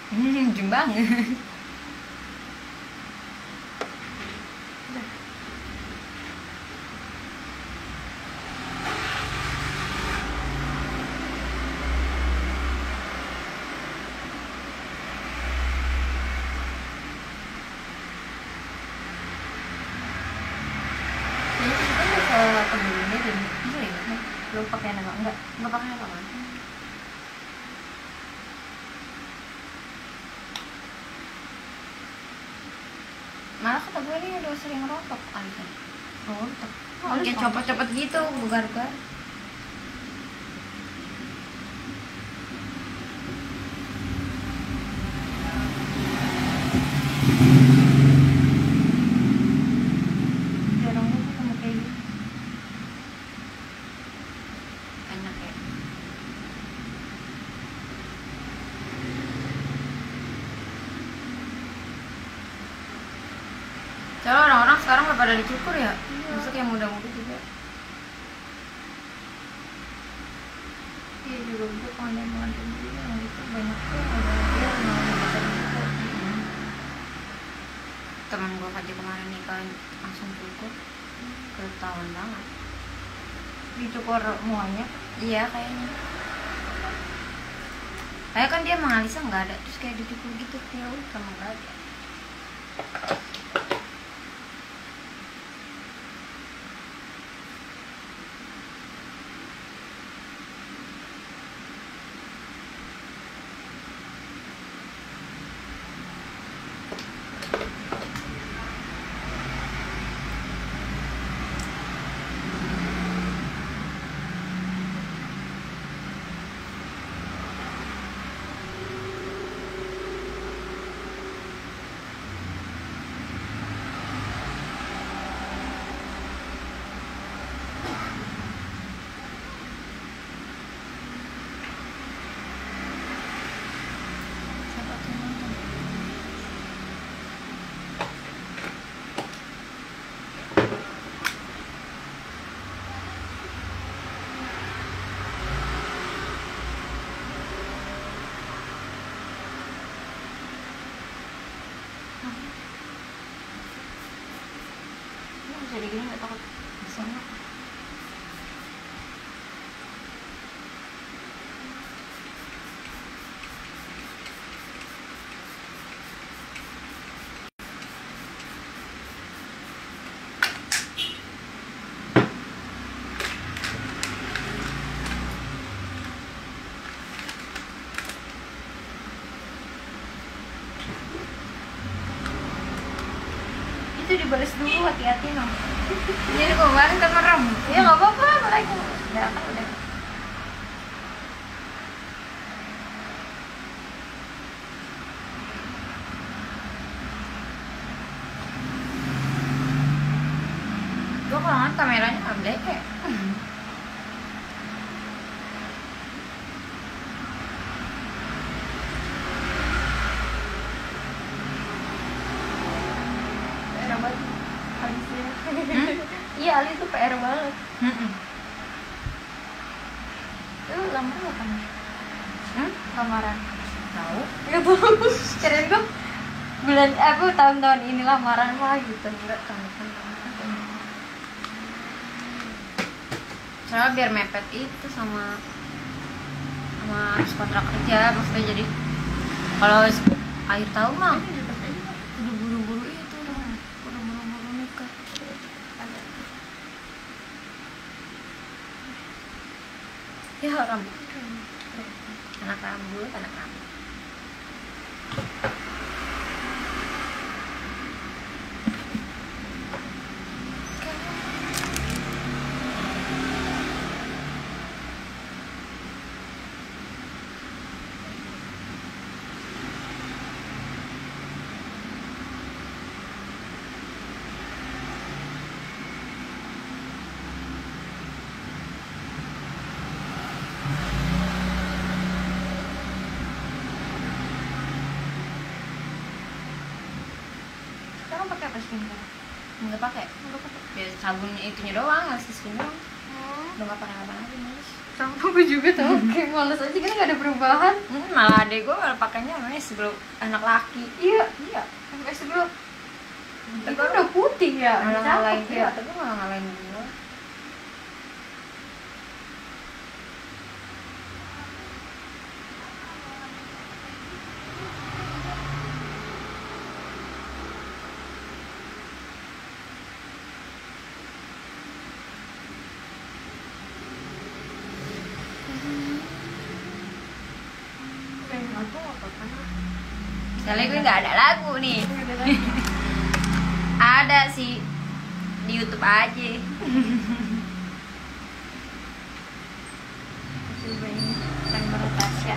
Jombang. Lu pakai nama enggak pakai apa kan? Malah kata gue ini udah sering ngerokok kali kan. Mungkin copot-copot gitu, bugar-bugar. Jarang banget ketemu kayak gitu. Enak ya. Soalnya orang-orang sekarang udah pada dicukur ya. Maksudnya yang muda-muda juga. Iya juga gue pengantin juga yang itu banyak tuh ada dia mau nikah. Temen gue aja kemarin nikah langsung cukur. Ketahuan banget. Dicukur muanya? Iya kayaknya. Kayak kan dia mengalisa nggak ada, terus kayak dicukur gitu ya udah sama nggak ada. Jadi gini nggak takut disana. Itu dibalas dulu, hati-hati no. Jadi kemarin kan merem. Ya nggak apa-apa, lagi udah kan udah. Gue kalau ngeliat kameranya update kayak. Iya, Ali tuh PR banget. Lu lamaran apa nih? Lamaran? Tahu? Nggak tahu. Kirain gue bulan tahun-tahun ini lamaran lah gitu. Enggak tahun. Soalnya biar mepet itu sama kontrak kerja, maksudnya jadi kalau akhir tahun mah udah buru-buru itu udah buru-buru nikah. Ya rambut anak rambut pakai apa skincare? Nggak pakai. Biar sabun itunya doang, ngasih skin doang. udah nggak pernah ngapa-ngapain males. Sama gue juga tau, kayak males aja kan, gak ada perubahan. Malah adek gue malah pakainya MS Glow anak laki. Iya MS Glow itu udah putih ya, Malah cakep ngalahin ya. tapi malah ngalahin gue. Aku apa-apa. Soalnya gue nggak ada lagu nih. Ada sih di YouTube aja. Coba ini timer Tasya.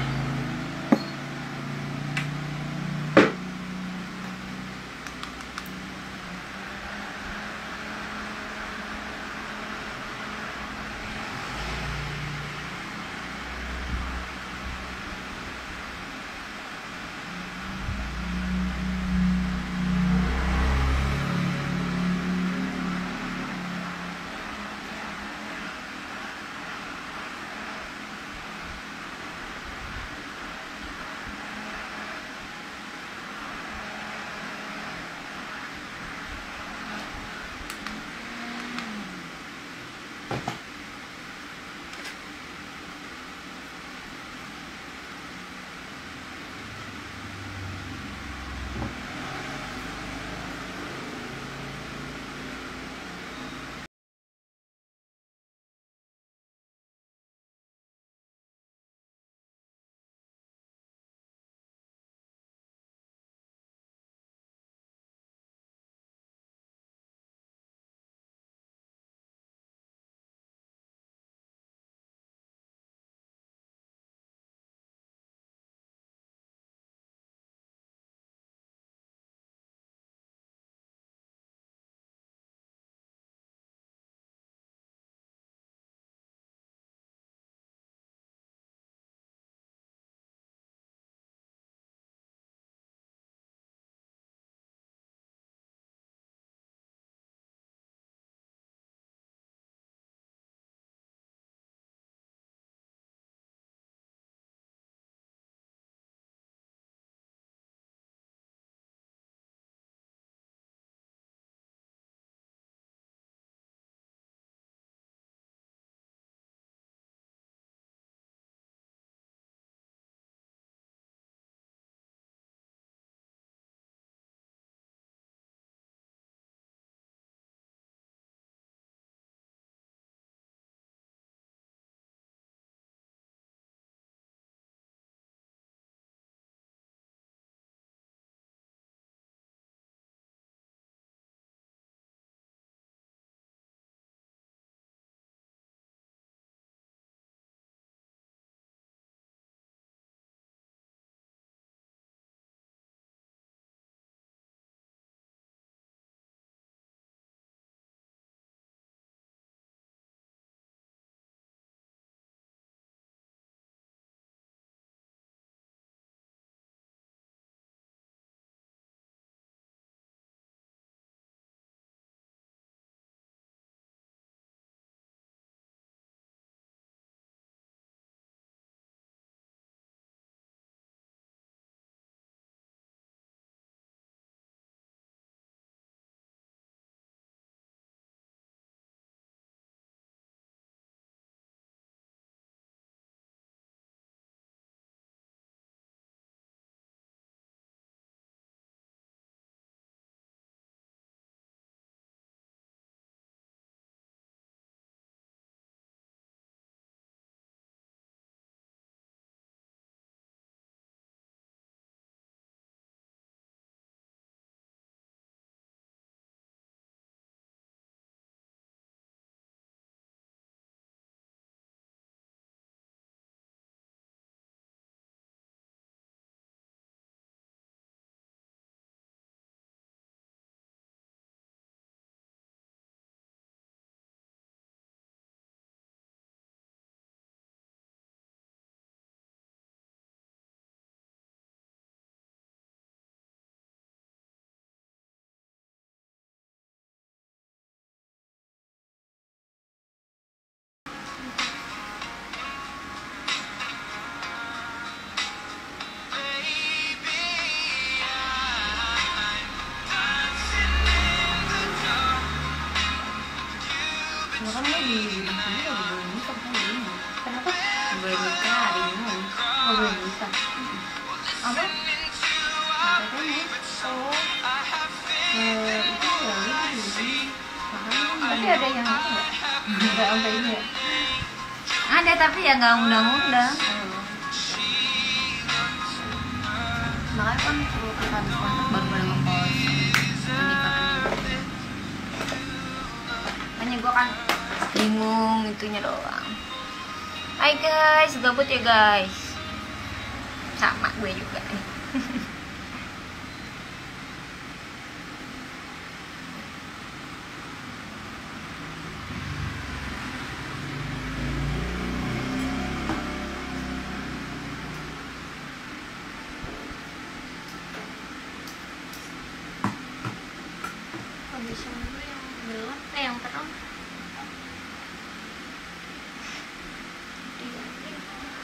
Iya, boleh nikah hari ini. Kenapa? Boleh nikah hari ini. Nggak boleh nikah. Apa? Katanya. Oh, Itu ya udah ini. Makanya kan tapi ada yang nggak sampai ini ya? ada tapi ya nggak undang-undang. Makanya kan perlu kita habis kontrak baru boleh ngekos pernikahan. Makanya gue kan bingung itunya doang. Hai guys, gabut ya guys. Sama gue juga nih. Foundation dulu yang gelap, yang terang. Iya, iya.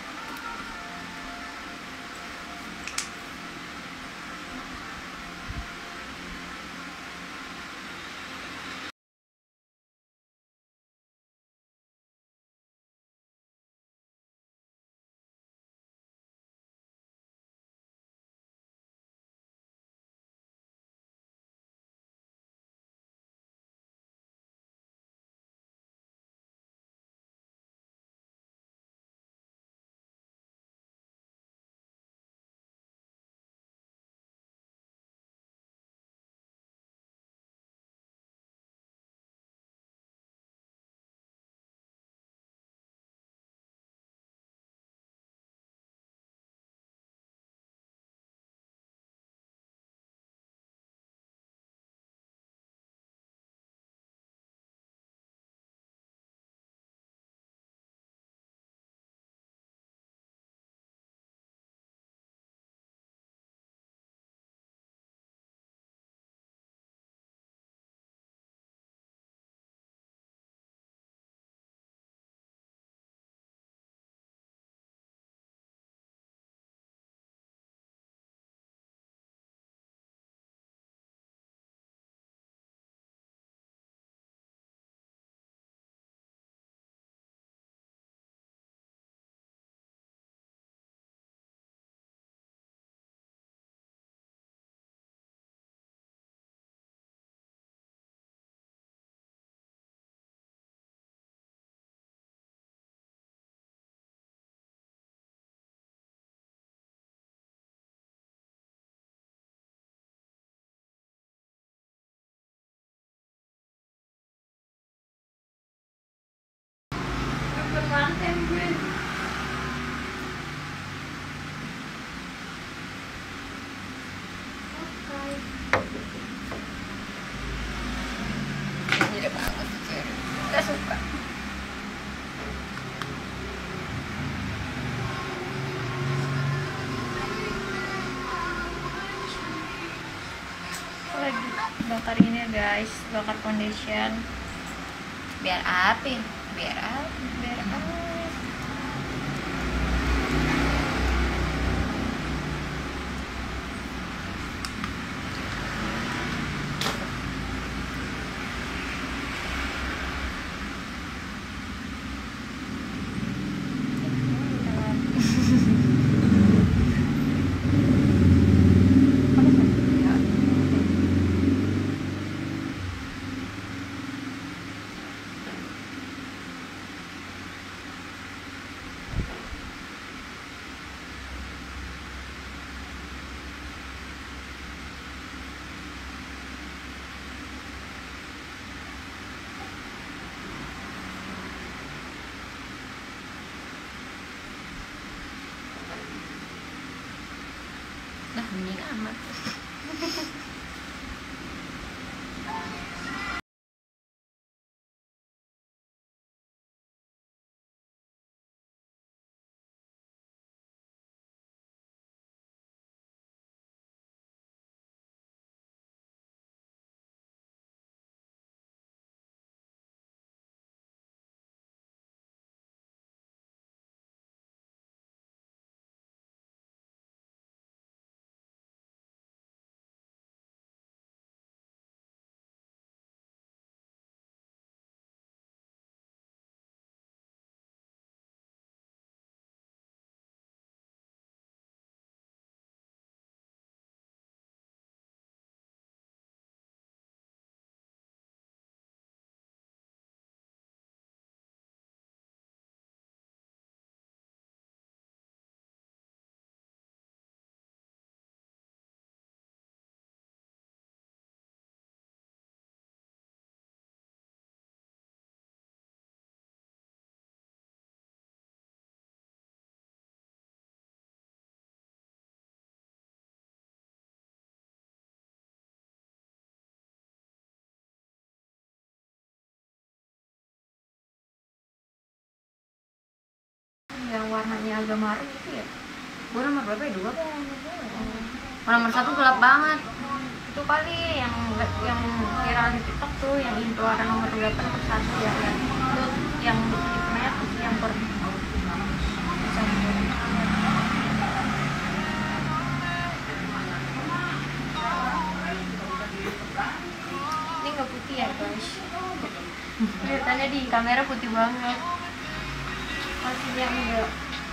Bermanten gue. Gila banget tuh cewek. Gak suka. Aku lagi bakar ini guys, bakar foundation. Biar apa? Biar apa? Biar apa? Nah, mending amat. yang warnanya agak marun gitu ya. Gue nomor berapa ya? 2 apa? Nomor 1 gelap banget. Itu kali yang viral di TikTok tuh, yang itu warna nomor 8 atau 1 ya, itu yang hitamnya tuh yang ini nggak putih ya guys, kelihatannya di kamera putih banget, aslinya enggak.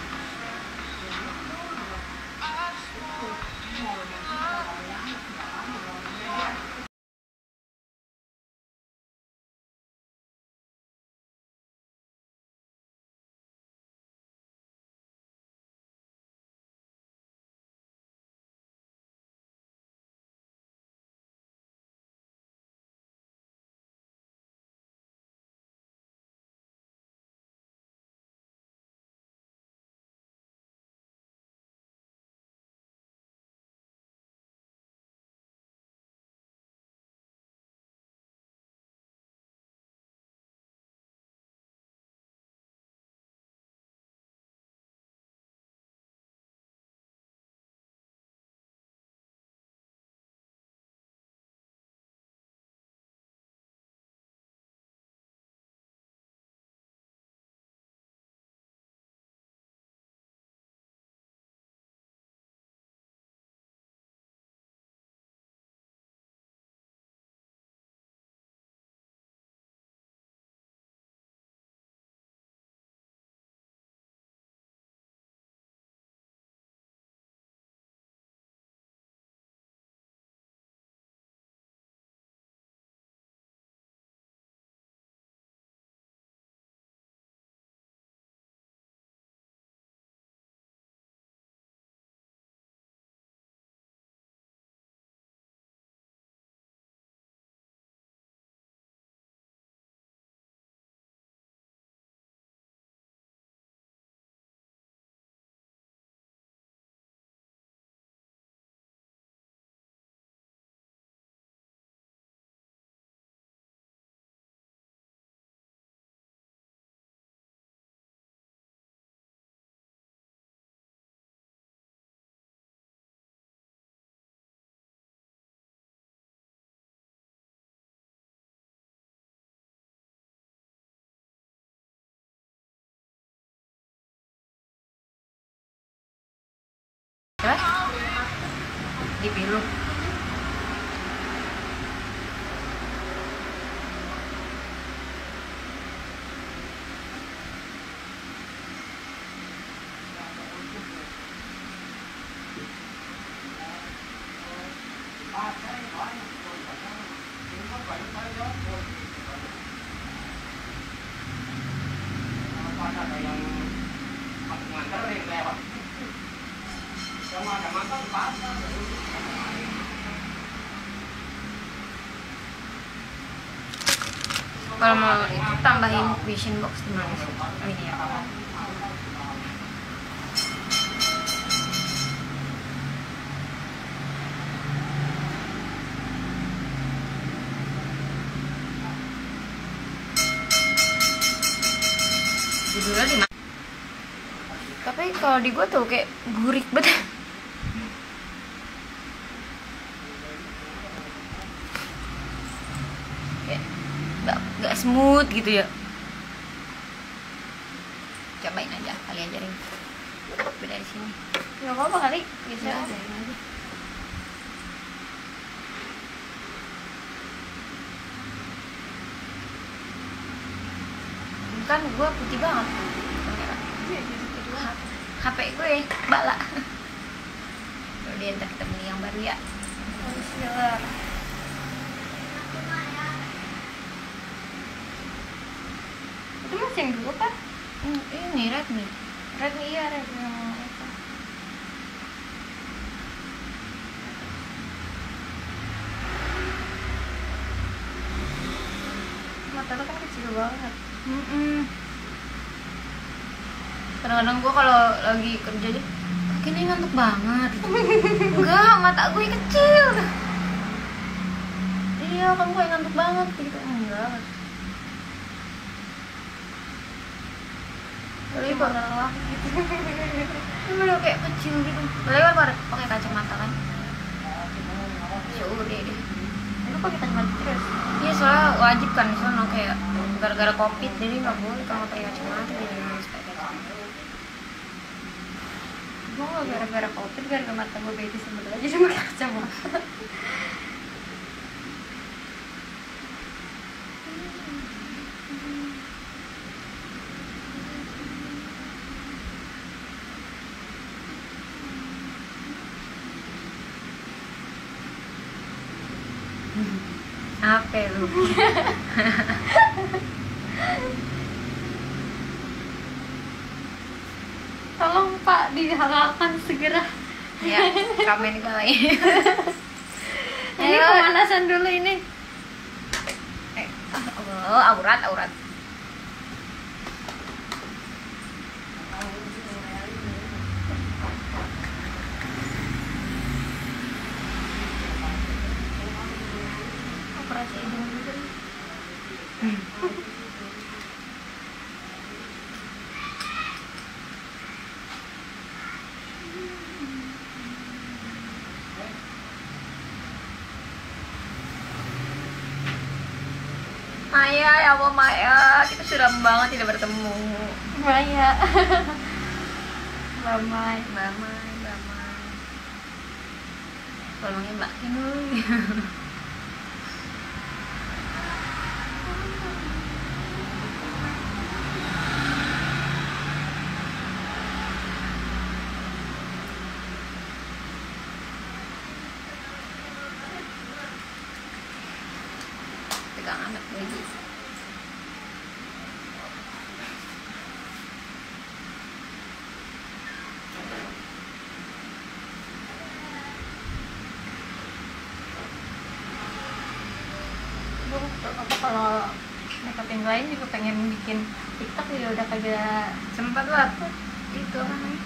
Di biru. Kalau mau itu tambahin vision box gimana sih? Oh ini ya. Judulnya di mana? Tapi kalau di gua tuh kayak burik banget. Gak smooth gitu ya. Cobain aja, kali ajarin. Beda di sini. Nggak apa-apa kali, bisa Ya, aja. ajarin aja. Kan gua putih banget. HP gue bala. Udah ntar kita beli yang baru ya. Bismillah. Itu masih yang dulu kan? Ini Redmi. Redmi, iya Redmi yang itu. Mata lu kan kecil banget. Kadang-kadang gue kalau lagi kerja deh, kayaknya ngantuk banget. Enggak, mata gue kecil. Iya, kan gue ngantuk banget gitu. Enggak. cuma lelah gitu. Bener kayak kecil gitu. Lewat pakai kacamata kan. Ya udah deh. Lu pakai kacamata terus? Iya soalnya wajib kan di sana kayak gara-gara covid jadi nggak boleh kalau pakai kacamata jadi harus pakai kacamata. Gue gak gara-gara covid, gara-gara mata gue beda sebelah jadi pakai kacamata. Apa lu? Tolong Pak dihalalkan segera. Ya, komen kali. Ini pemanasan dulu ini. Oh, aurat. Operasi hidung juga. Maya, ya Allah Maya, kita sudah lama banget tidak bertemu. Maya. Bamai. Tolongnya Mbak Kinul. Pegang amat lagi. Apa kalau makeup yang lain juga pengen bikin TikTok ya udah kagak Sempat lah itu namanya.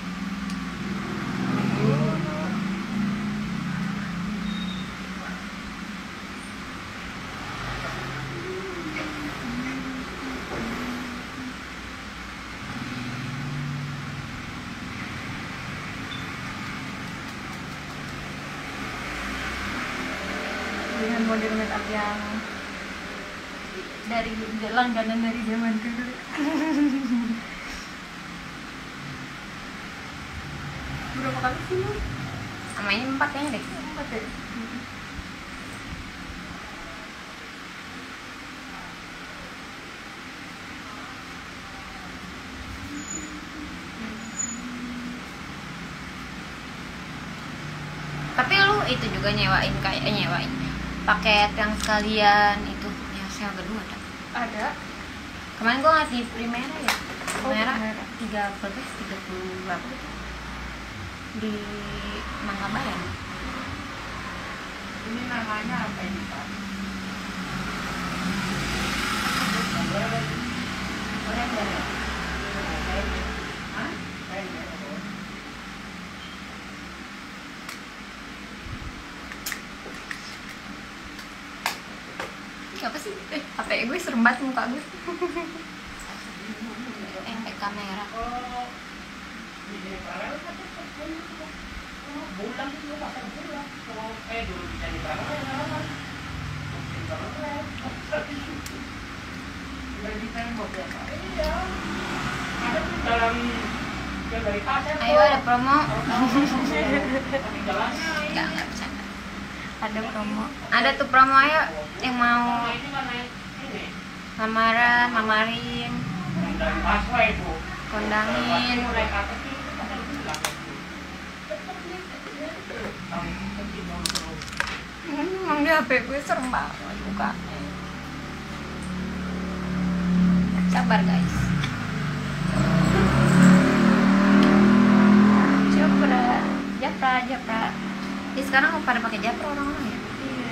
dengan model makeup yang dari langganan dari zaman dulu. Berapa kali sih lu? Namanya 4 kayaknya deh. 4 ya? Tapi lu itu juga nyewain paket yang sekalian itu ya sel kedua ada. Ada. Kemarin gua ngeliat di Primera ya. Primera Primera. 30 berapa gitu. Di Manggabayan. Ini namanya apa ini Pak? Blender ya? Hah? Blender. Apa sih? HP gue serem banget muka gue. Efek kamera. Oh, ini paralel kan? Bulan itu pasang bulan. Kalau dulu bisa di paralel kan? Di paralel. Udah di tembok ya Pak? Iya. Ada di dalam yang dari kaca. Ayo ada promo. Tapi jalannya ini. Enggak bisa. Ada promo. Ada tuh promo ayo yang mau Ini mana ini? lamaran, mamarin, Dari paswa itu. kondangin. Mulai ke atas itu pasang bulan. Emang di HP gue serem banget bukanya. Sabar guys. Japra. Jadi sekarang mau pada pakai japra orang-orang ya? Iya.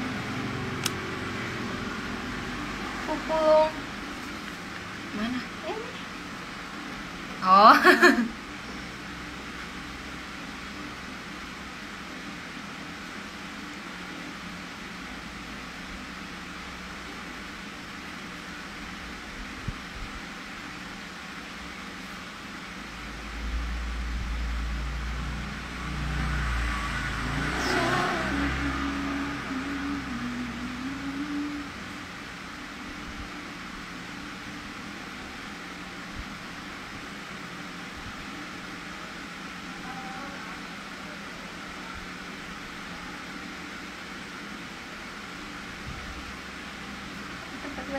Pupung. Mana? Ini. Oh.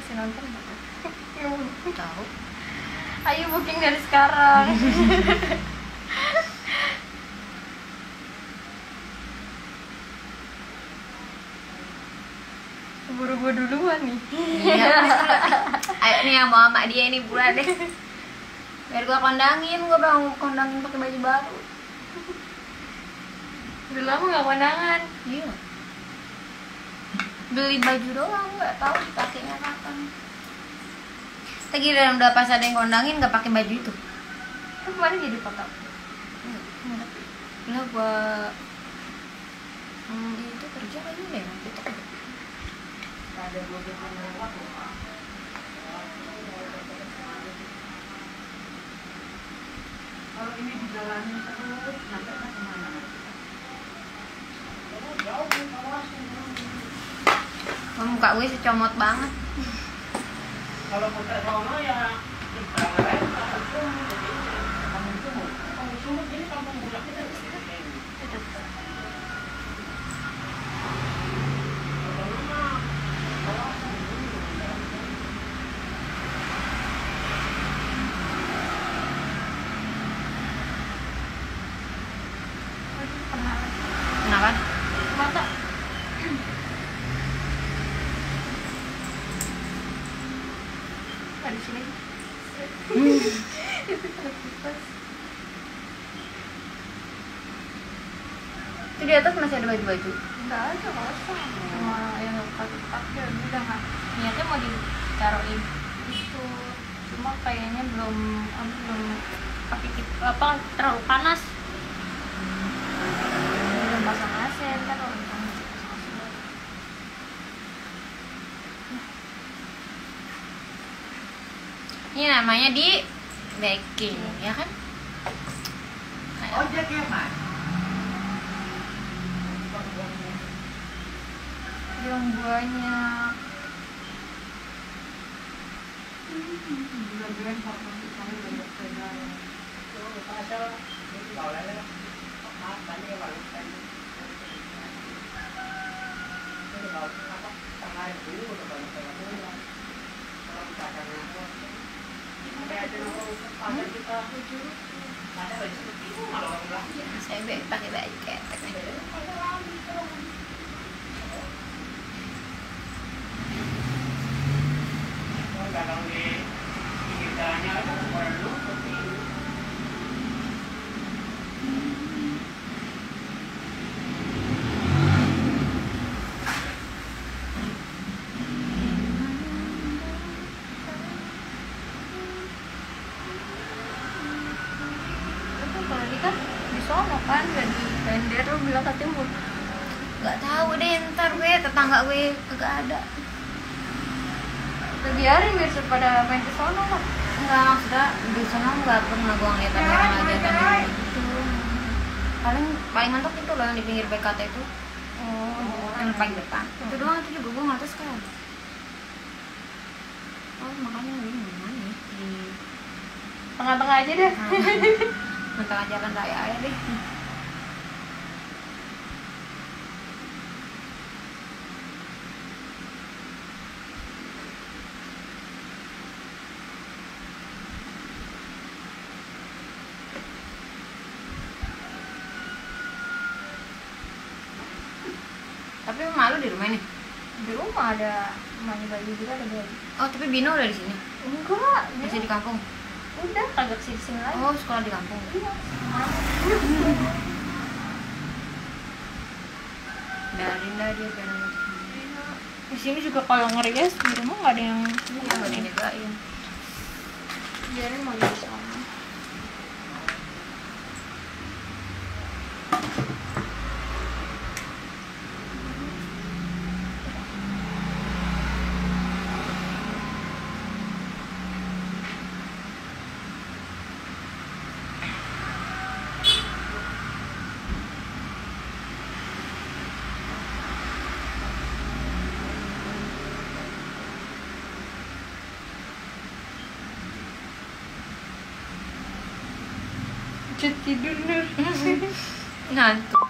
masih nonton nggak tuh? Tahu. Ayo booking dari sekarang. Keburu gue duluan nih. Iya. Ayo nih sama dia ini bulan deh. Biar gua kondangin, gua bang kondangin pakai baju baru. Udah lama nggak kondangan. Iya. Beli baju doang, nggak tahu dipakainya kapan. Lagi udah pas ada yang kondangin nggak pakai baju itu. Kan kemarin jadi foto. Lah gua itu kerja kayaknya deh nanti tuh. Ada 2 jam lewat loh, Pak. Kalau ini dijalanin terus, sampai kemana? Jauh, kawasan. Muka gue secomot banget. Kalau muter sono ya kampung sumut ini kampung bulak kita di sini. Kenapa? Mata. Di sini. Itu di atas masih ada baju-baju. Enggak ada kosong. Cuma yang pakai udah nggak. Niatnya mau ditaruhin itu. Cuma kayaknya belum pakai apa terlalu panas. Belum pasang AC kan orang panas. Ini namanya di baking, ya kan? Ojek ya, Mas? Yang banyak. Bulan-bulan kami banyak pedagang. Pasal ini kalau lele maaf tadi ya Pak. Ini kalau apa tengah dulu udah banyak pedagang. Kalau kita akan ada pasar kita ada baju itu malah orang belanja. Saya pakai baju ketek nih. Dagang di pinggir jalannya ada orang dulu seperti ini. Itu kalau di kan di sono kan gak di tender lu bilang katanya mau. Nggak tahu deh, ntar gue tetangga gue kagak ada. Udah biarin biar pada main ke sono lah. Enggak, maksudnya di sana nggak pernah gue ngeliat ada orang hajatan gitu. Paling mantap itu loh yang di pinggir BKT itu, yang paling depan. Itu doang, itu juga gue nggak tahu sekarang. Oh makanya gue mana nih di Tengah-tengah aja deh. tengah jalan raya aja deh. Tapi malu di rumah nih. Di rumah ada mani bayi juga ada bayi. Oh tapi Bino udah di sini. Enggak, Masih di kampung. udah kagak sini lagi. Oh sekolah di kampung. Iya. Biarin dah dia biar Di sini juga kalau ngerias di rumah nggak ada yang nggak dijagain. biarin mau di sana. Cut tidur Nur. Ngantuk.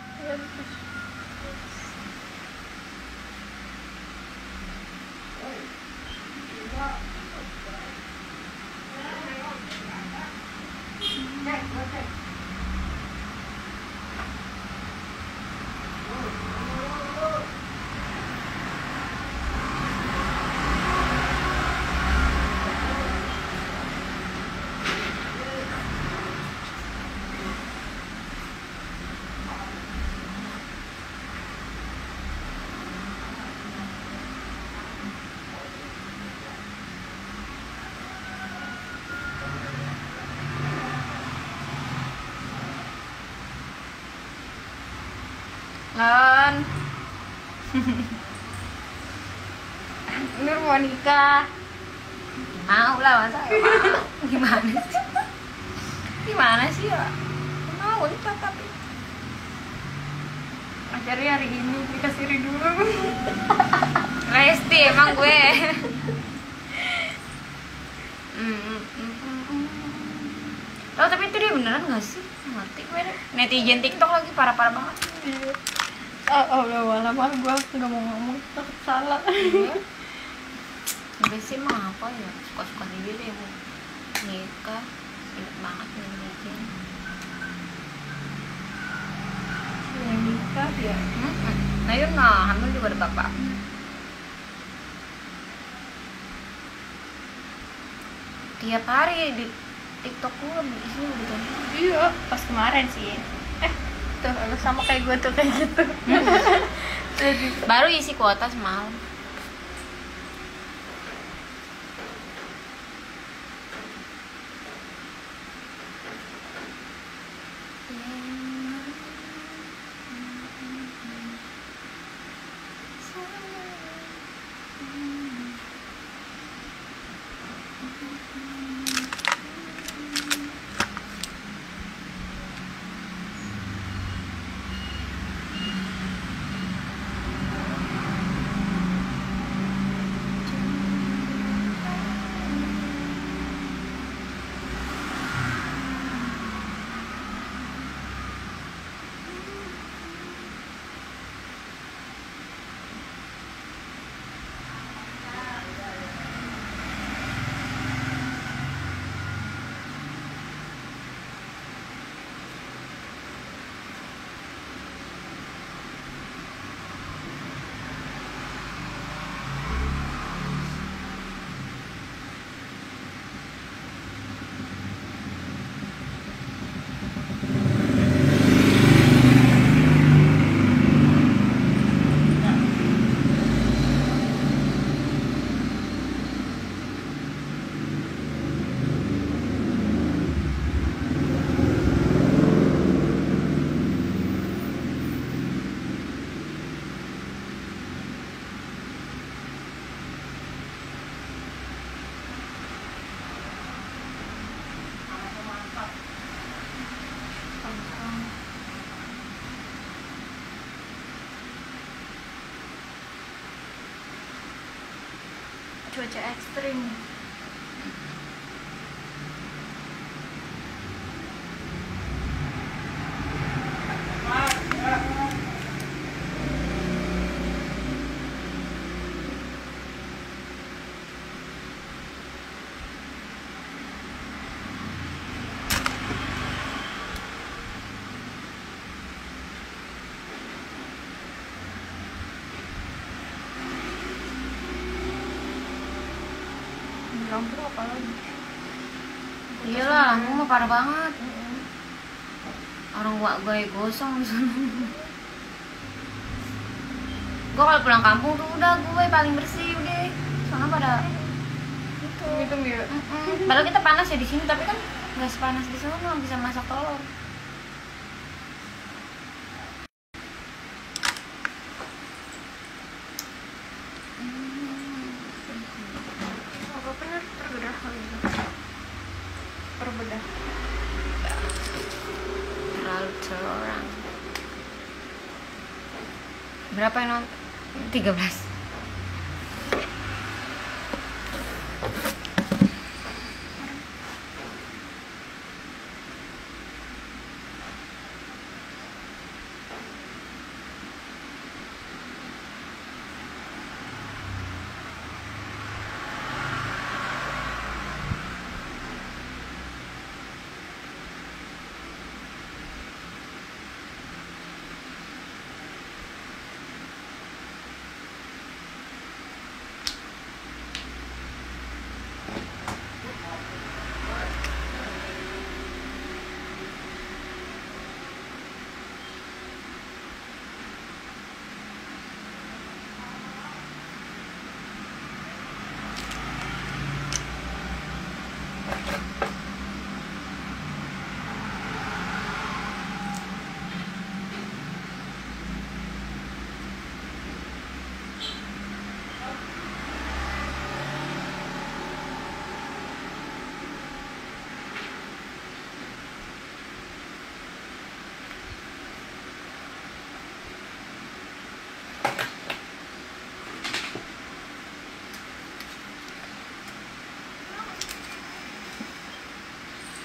Lon. Nur mau nikah. Mau lah masa. Gimana sih? Gimana sih ya? Mau nikah tapi Acaranya hari ini dikasih dulu. Resti emang gue. Tahu tapi itu dia beneran gak sih? Ngerti gue deh. Netizen TikTok lagi parah-parah banget. Iya. Allah lama gue nggak mau ngomong takut salah. Iya. Udah sih mah apa ya? Suka-suka dia deh mau nikah. Ingat banget netizen. Yang nikah ya. Nah yun nah, hamil juga ada bapak. Tiap hari di TikTok gue isinya gitu. Iya, pas kemarin sih. Tuh, lu sama kayak gue tuh kayak gitu. Jadi, Baru isi kuota semalam. cuaca ekstrim. Lampu apa lagi? Iyalah, lampu mah parah banget. Orang gua gue gosong di sana. Gua kalau pulang kampung tuh udah gue paling bersih udah. Soalnya pada Itu dia. padahal kita panas ya di sini tapi kan nggak sepanas di sana, bisa masak telur. Apa benar terbedah hal itu? Terbedah. Terlalu terorang. Berapa yang nonton? 13.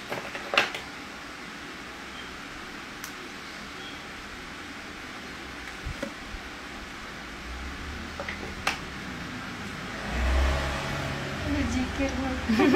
Udah jikir nih.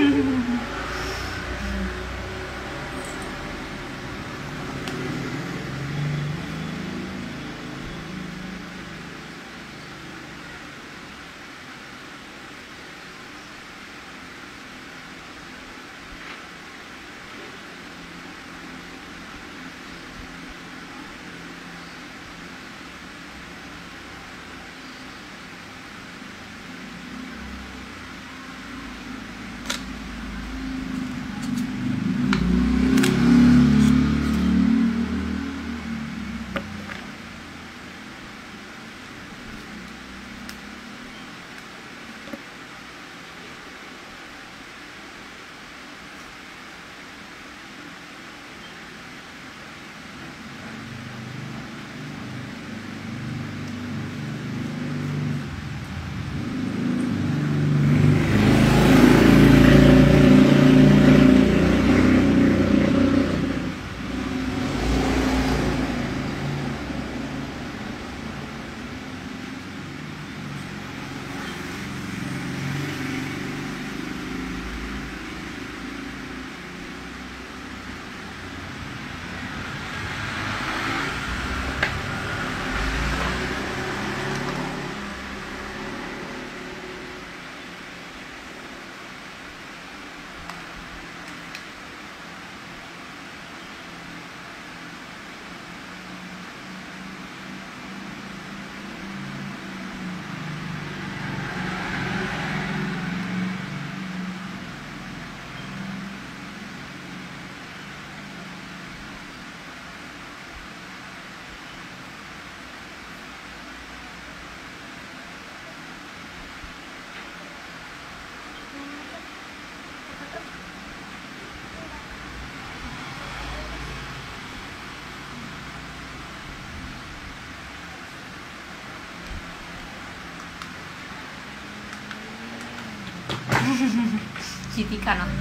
Citika no.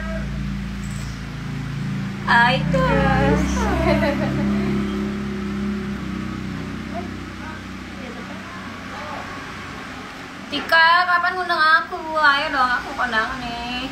Itu. Tika, kapan ngundang aku? Ayo dong, aku kondangan nih.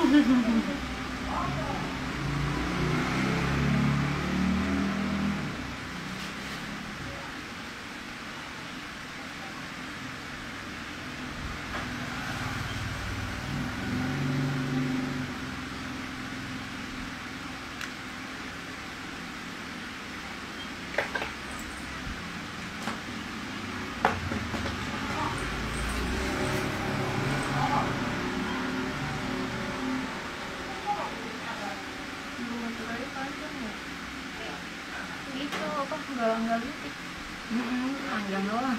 Itu apa enggak gitu. Panjang doang.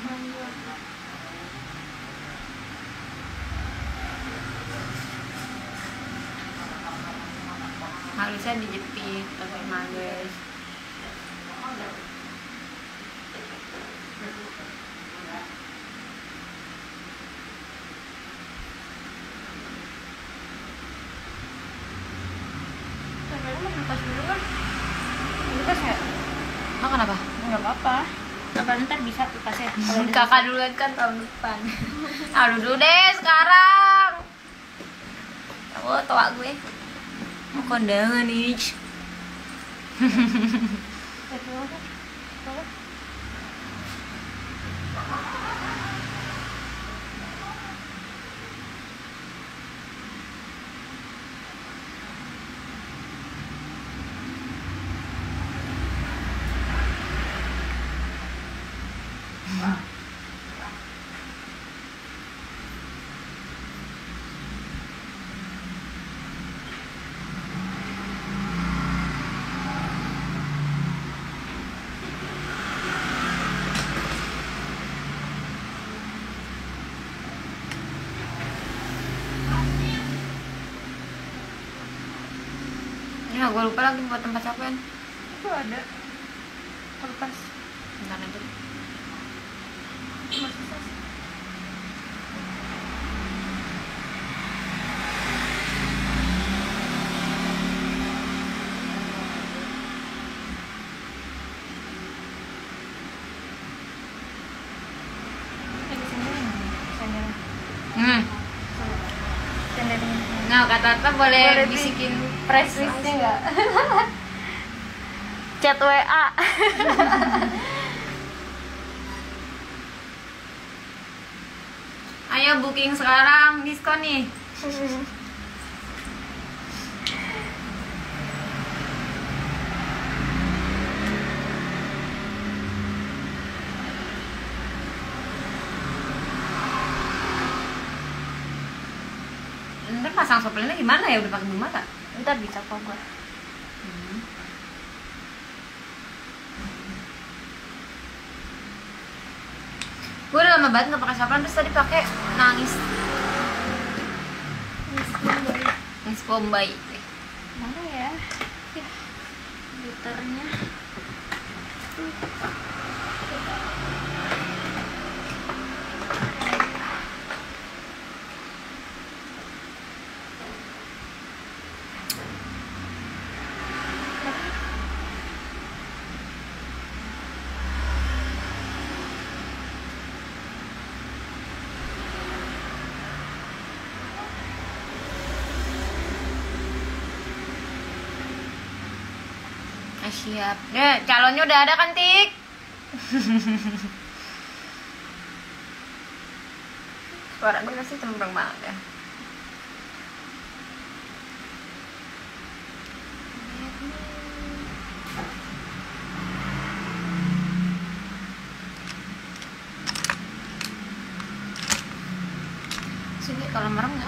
Harusnya dijepit tapi males. Sebenarnya mau lepas dulu kan? Lepas ya? Makan apa? Enggak apa-apa. Apa ntar bisa lepasnya? Kakak duluan kan tahun depan. Aduh dulu deh sekarang. Oh, tua gue. Mau kondangan nih. Ya, gue lupa lagi buat tempat capek. Itu ada kertas. Bentar aja. Masih sisa. Tata boleh bisikin press listnya nggak? Chat WA. Ayo booking sekarang, diskon nih. Ntar pasang soplennya gimana ya? Udah pakai bulu mata? Ntar bisa kok gue. Gue udah lama banget nggak pakai soplen, terus tadi pakai nangis Bombay. Mana ya? Ya, glitternya. Siap. Calonnya udah ada kan, Tik? Suara gue pasti cempreng banget ya. Sini kalau merem nggak?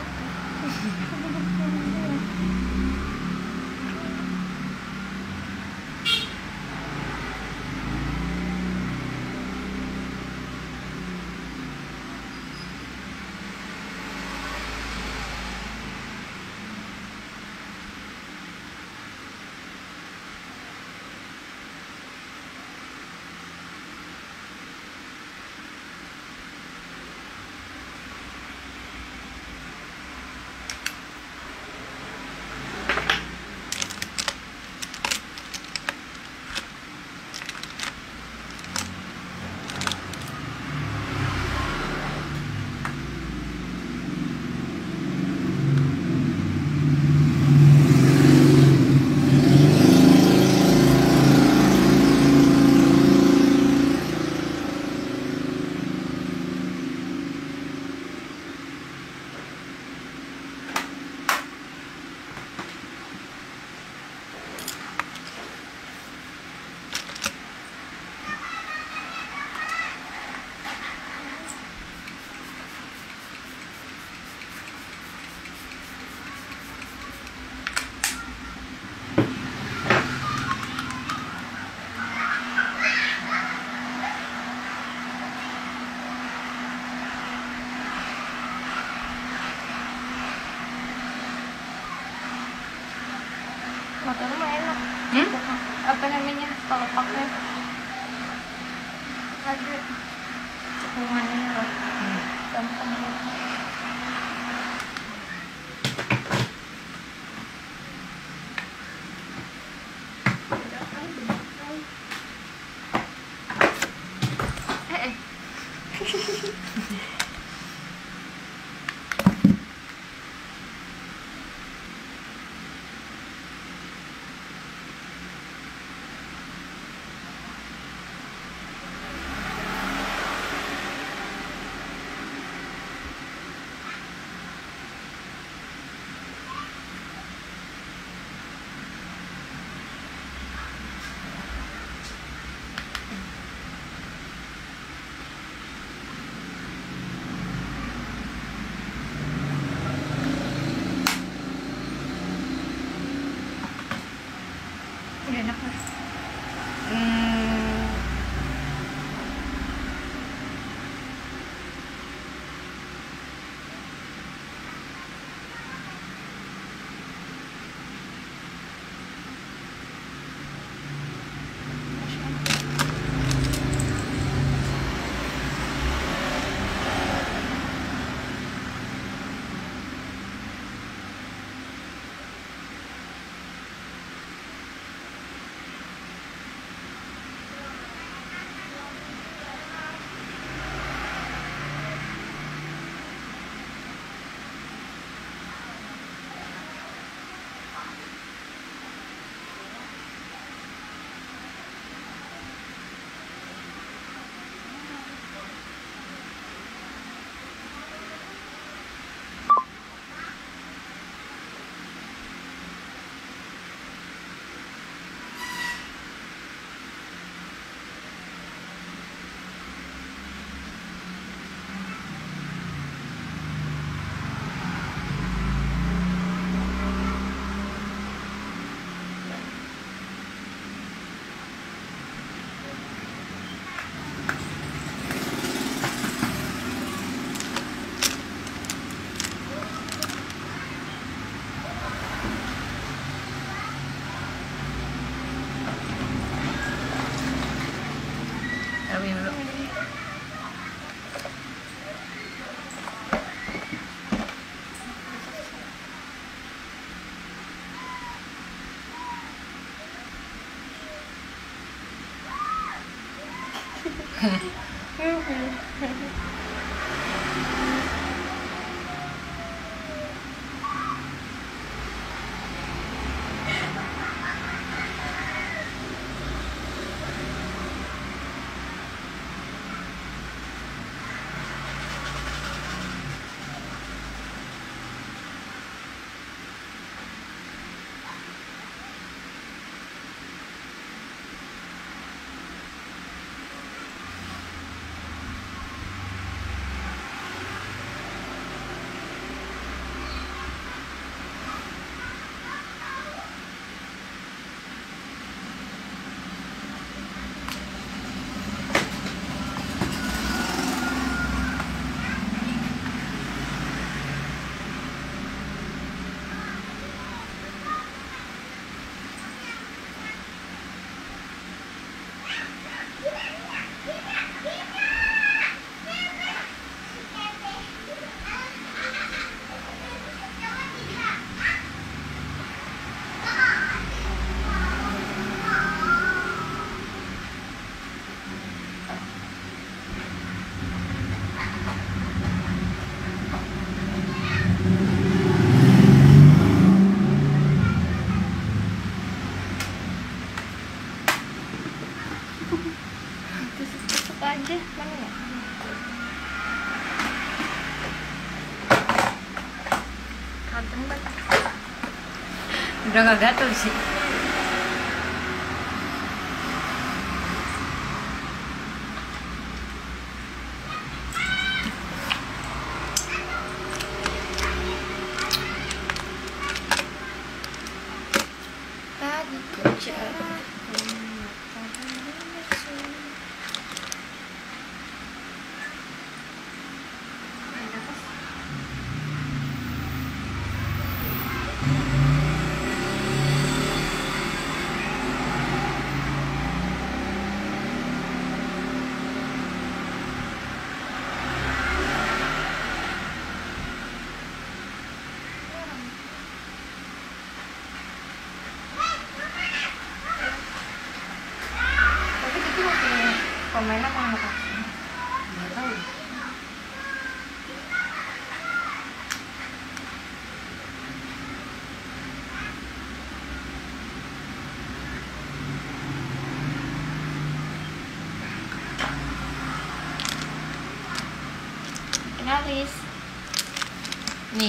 Motornya mah enak. Apa namanya? Kalau pakai ada cekungannya loh. Gampang banget. Udah enak lah. Tusuk aja, mana ya? Kadang banget. Udah gak gatel sih. Tadi kerja. Tapi itu masih pemain apa anak asing? Nggak tahu. Finalis. Nih,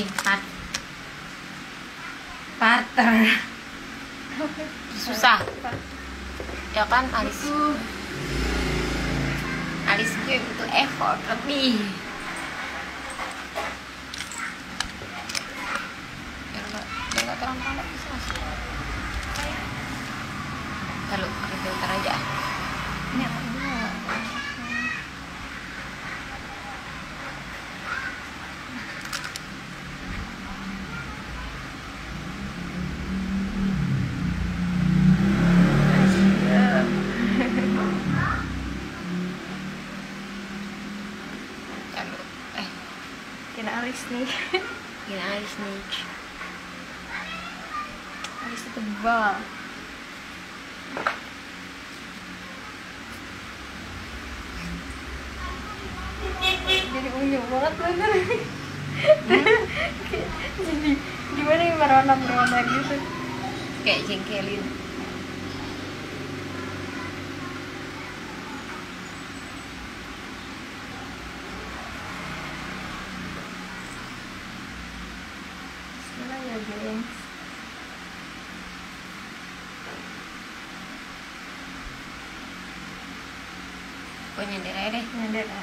partner. Susah. Ya kan alis gue butuh effort lebih. Biar nggak terlalu panas bisa masuk. Lalu pakai filter aja. Ini apa dulu? Lalu Kena alis nih. gini alis nih. Alisnya tebal. Jadi unyu banget bener. Jadi gimana ya, merona gitu. Kayak jengkelin. Bismillah ya gengs. Gue nyender aja deh. Nyender ya.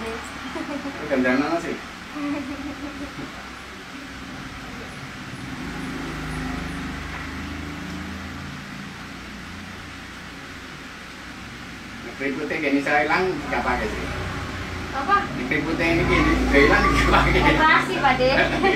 deh. Gandaran sih. Keriputnya gini saya hilang nggak pakai sih. Apa? Keriputnya ini gini saya hilang nggak pakai. Operasi Pak De.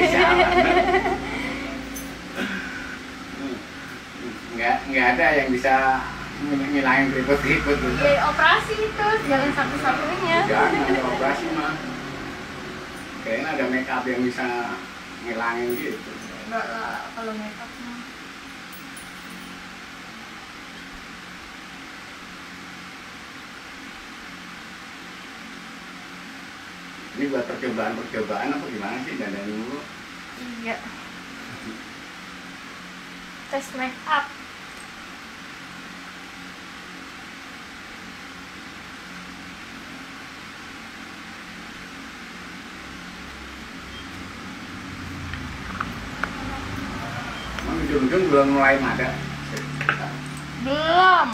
Nggak ada yang bisa ngilangin keriput gitu. Ya operasi itu jalan satu-satunya. Jangan ada operasi mah. Kayaknya ada make up yang bisa ngilangin gitu. Enggak lah kalau makeup mah. Ini buat percobaan apa gimana sih dandan dulu? Iya. Tes make up. Ujung-ujung belum mulai ada. Belum.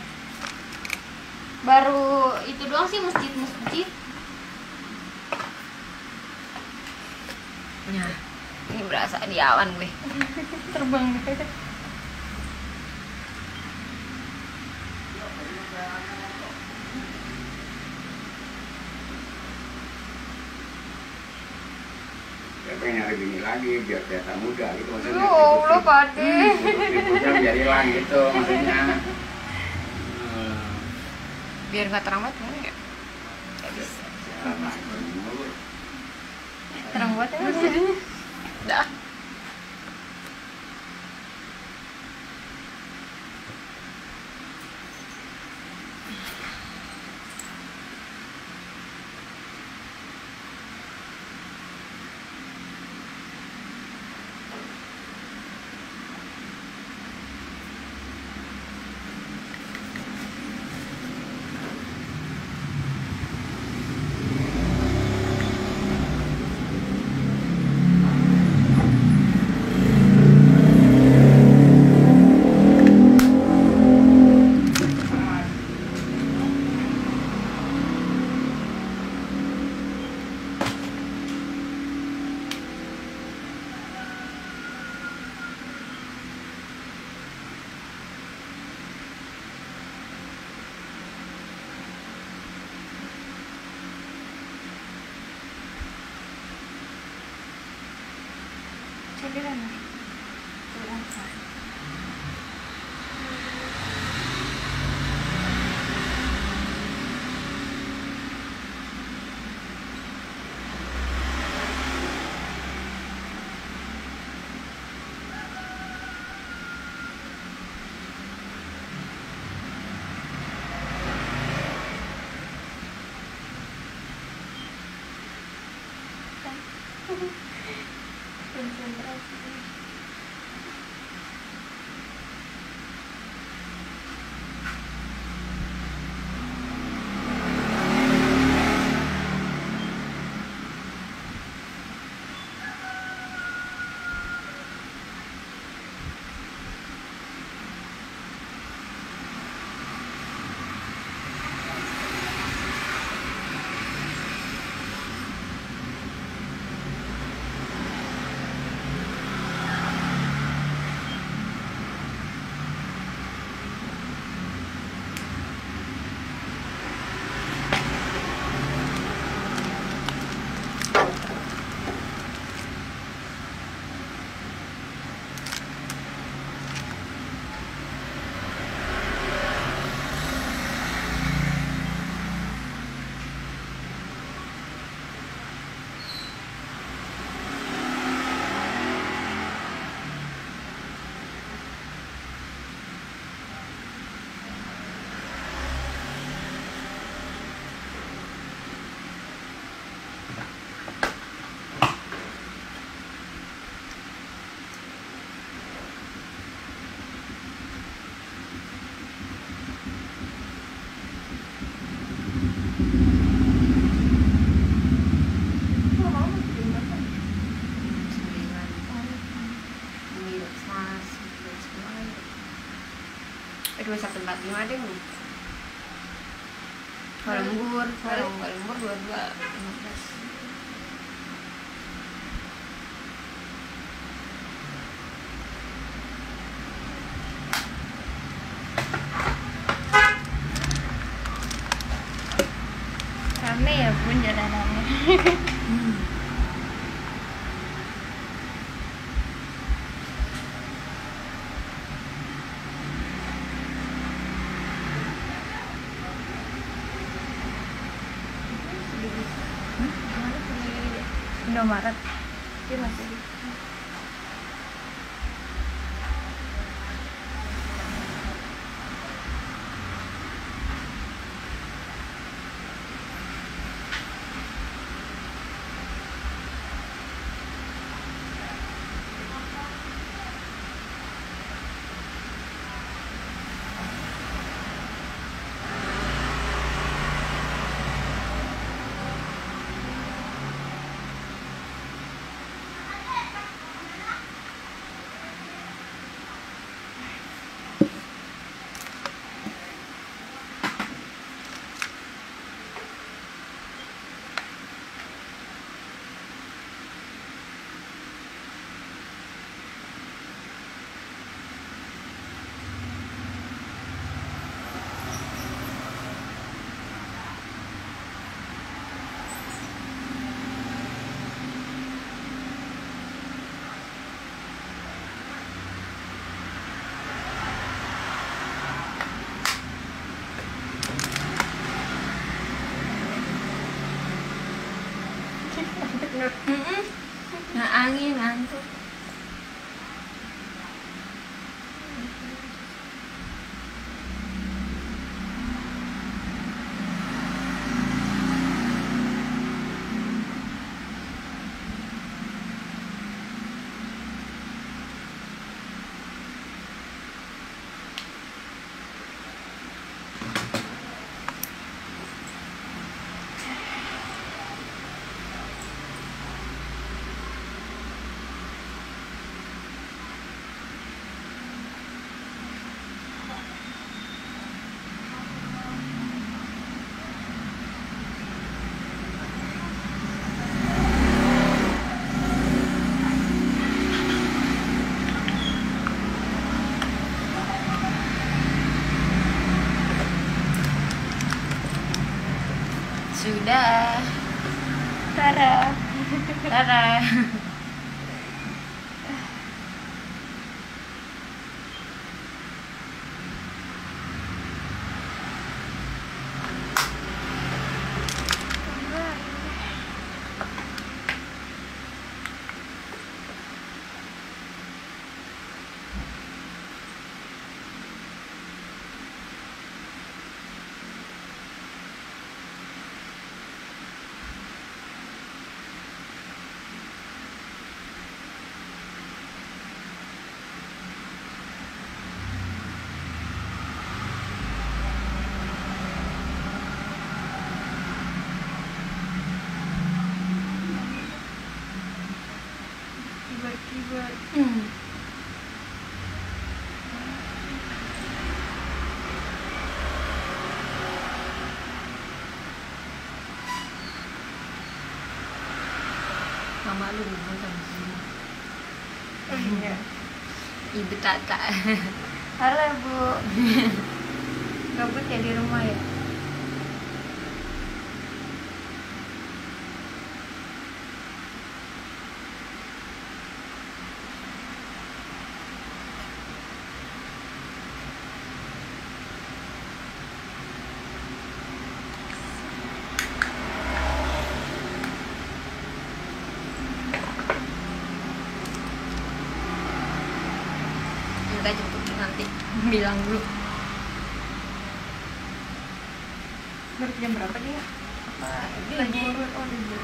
Baru itu doang sih masjid-masjid. Nah, ini berasa di awan gue. Terbang deh. Ya pengen nyari bini lagi biar kelihatan muda gitu maksudnya. Ya Allah Pak De. Keriputnya biar hilang gitu maksudnya. Biar nggak terang banget ya. Nggak bisa. Terang banget ya maksudnya. Dah. Sederhana. Konsentrasi. Dua satu empat lima deh. Kalau lembur 22 15. Rame ya bun jalanannya. Indomaret dia masih di Nah angin ngantuk. Sudah. Tara. Dadah. Tiba-tiba Mama lu hubung sama sini. oh iya. Ibu Tata. Halo Bu. Gabut ya di rumah ya? Udah jemput nanti. Bilang dulu. Baru jam berapa dia? Apa libur? Oh libur.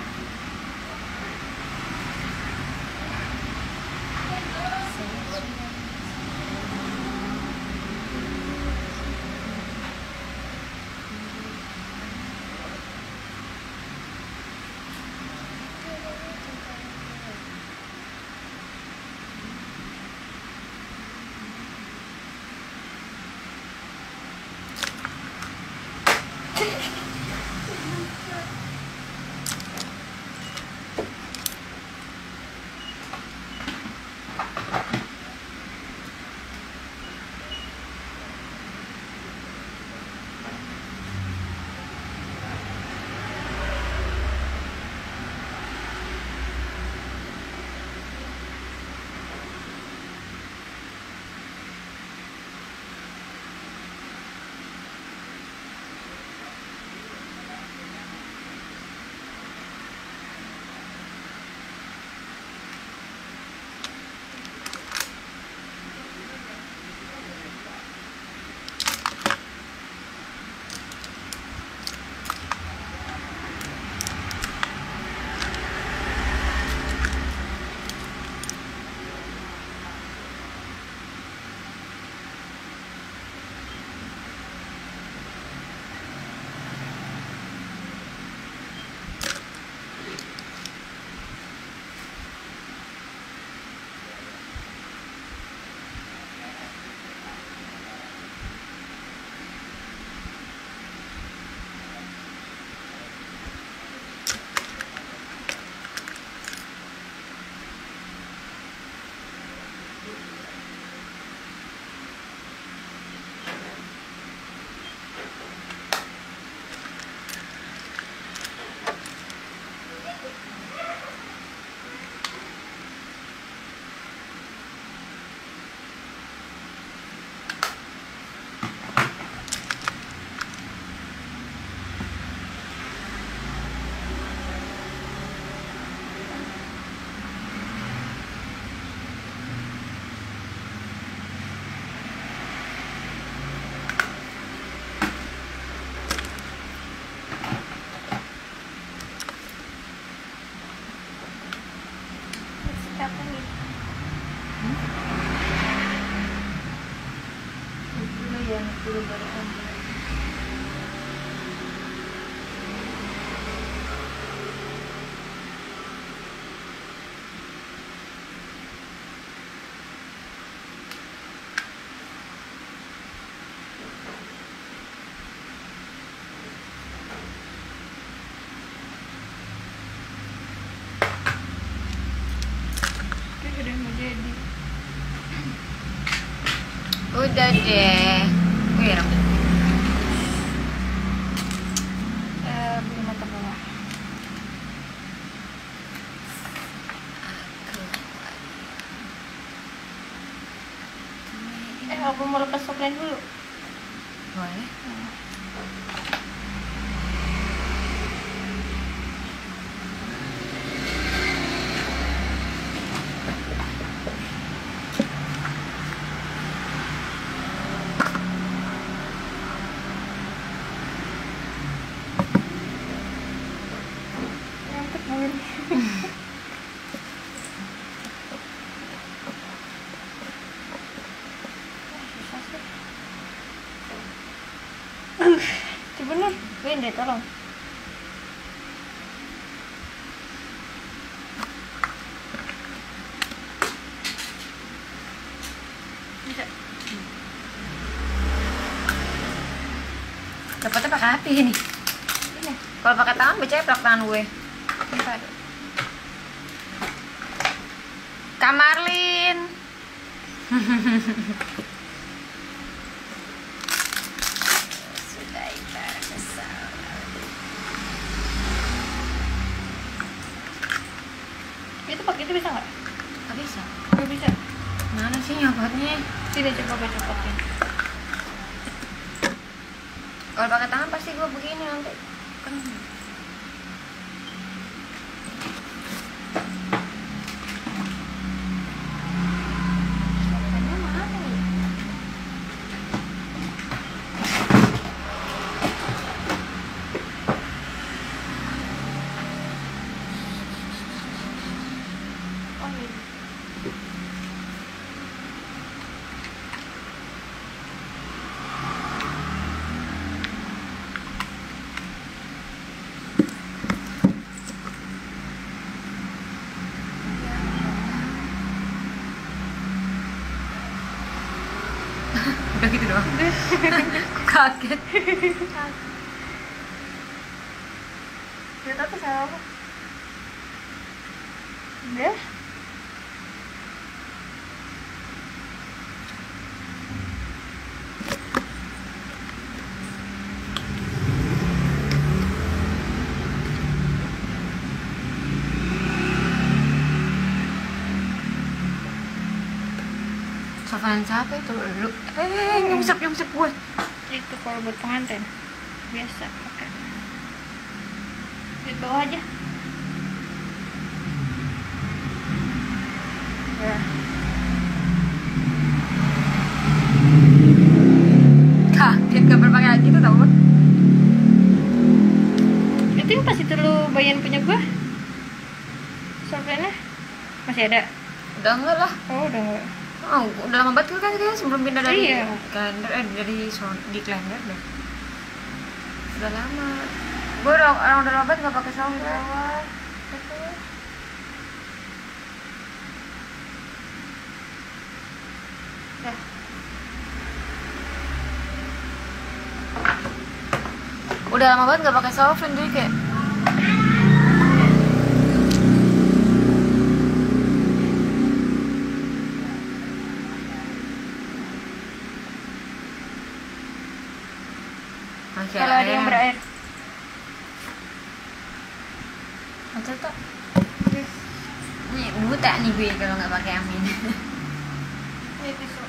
Belum ada ambil. Udah mau jadi. Udah deh. Wih, rambut. Belum mata bawah. Aku mau lepas topeng dulu. Boleh. Ngantuk banget. Susah sih. Coba Nur, Win deh tolong. Bisa. Dapatnya pakai api ini. Ini. Kalau pakai tangan beceplak tangan gue. Bentar. Kak Marlin. Sudah ibarat kesal. Itu pakai itu bisa nggak? Gak bisa. Nggak bisa. Mana sih nyopotnya? Sini coba gue copotin. Kalau pakai tangan pasti gue begini nanti. Kan Topengnya mana ya? Oh ini. udah gitu doang. Aku kaget. Gak tau kesalahan apa. Udah. Sofalan siapa itu? Lu. Nyungsep gue. Itu kalau buat pengantin biasa pakai di bawah aja ya. Kaget gak berpakai lagi tuh tau. Itu yang pas itu lu bayan punya gua sorbannya masih ada. Udah enggak lah. Oh udah enggak. Oh, udah lama banget kan kayaknya sebelum pindah dari Iya. kalender, di kalender deh. Udah lama. Gue orang udah lama banget nggak pakai sound. Dah. Udah lama banget nggak pakai sound jadi kayak masih Kalau ada yang berair. macet tuh. Nih buta nih gue kalau nggak pakai amin. Ini tisu.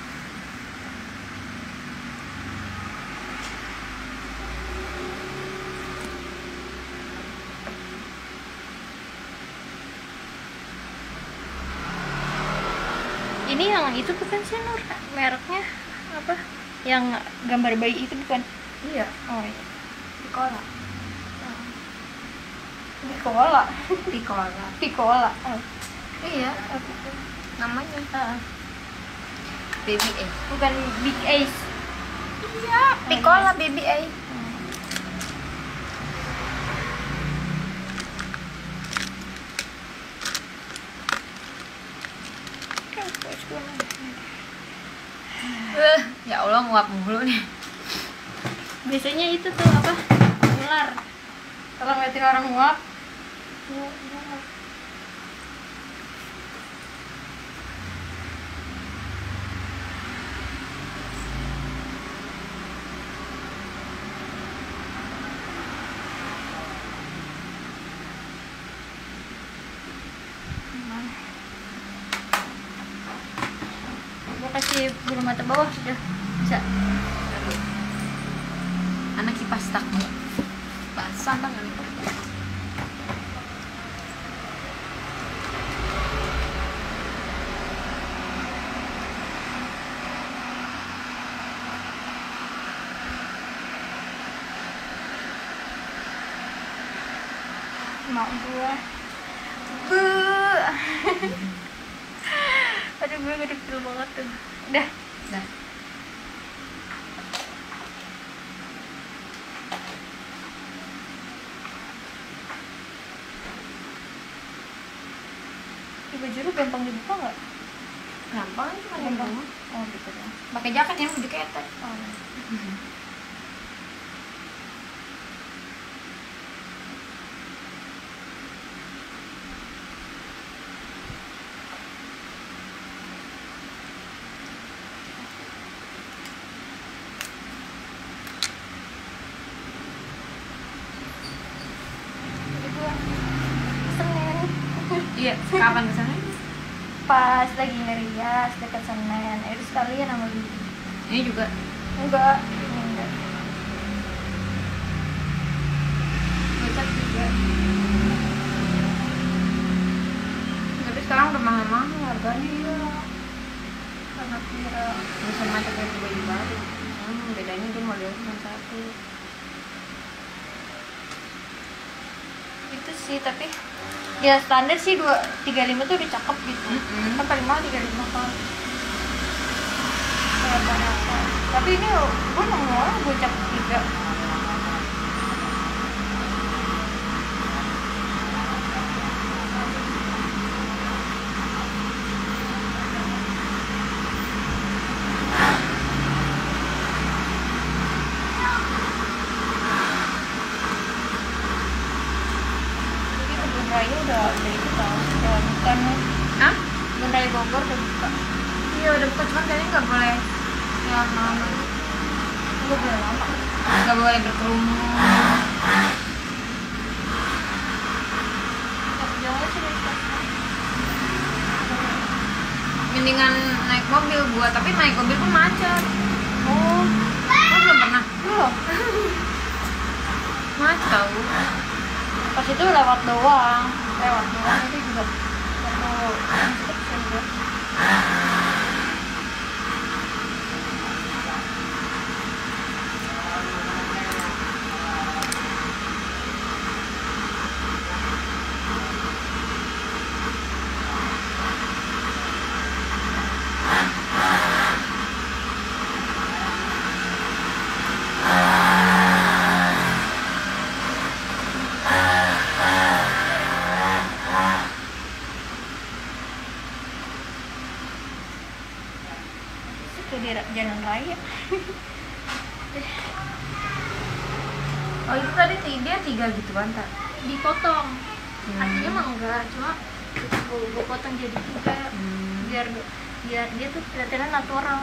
Ini yang itu bukan sih Nur, mereknya apa? Yang gambar bayi itu bukan? Iya. Oh iya. Pikola. Pikola. Pikola. Pikola. Oh. Iya. Apa itu? Namanya Ah, Baby A. bukan Big Ace. Iya, pikola baby ay. Ya Allah nguap mulu nih. Biasanya itu tuh apa? Ular. Kalau ngeliatin orang nguap, gue kasih bulu mata bawah sudah bisa. Anak kipas takmu. Basah tangan. Mak gue. Aduh gue gede kecil banget tuh. Udah. Dah. Baju lu gampang dibuka nggak? Gampang cuma Gampang. gampang. Oh gitu ya. Pakai jaket yang baju ketek. Oh. Jadi gua Senin. Iya, kapan kesana? Pas lagi ngerias dekat Senen. Itu sekalian sama Bibi. Ini juga. Enggak, ini enggak. Gocap juga. Tapi sekarang udah mahal-mahal harganya. Iya. Karena kira Bisa macam kayak baju baru. Bedanya dia model cuma satu. itu sih, tapi ya standar sih 235 tuh udah cakep gitu. Kan paling mahal 35 kan. Rata-rata. Tapi ini gue nemu orang gue cap 3. Jadi kebun raya udah itu tau, udah bukan Hah? kebun raya Bogor udah buka. Iya udah buka, cuman kayaknya nggak boleh yang lama. Gue udah lama. Nggak boleh berkerumun. Jalan sih dari sana. Mendingan naik mobil gua, tapi naik mobil pun macet. Oh, Lo belum pernah? belum. Macet tau. Pas itu lewat doang itu juga perlu inspection deh. Itu di jalan raya. Oh itu tadi dia 3 gituan tak? Dipotong. Aslinya mah enggak, cuma gue potong jadi 3 biar dia tuh kelihatannya natural.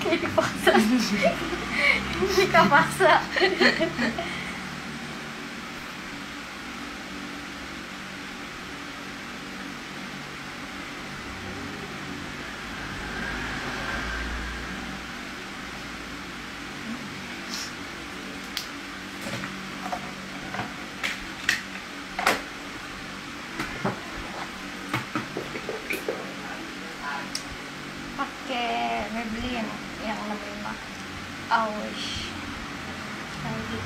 Jadi paksa. Nikah paksa. Pakai Maybelline yang 65 Aush lagi.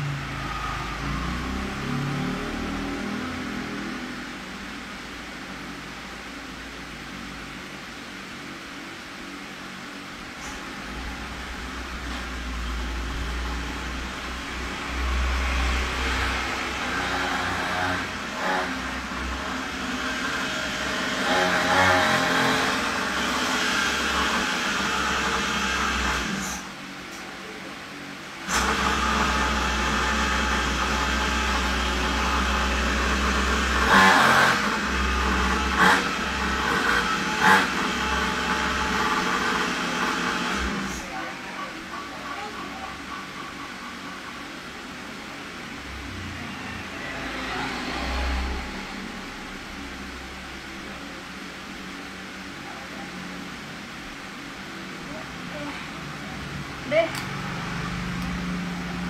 Deh.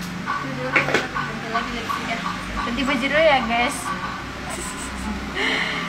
Ganti baju dulu ya guys.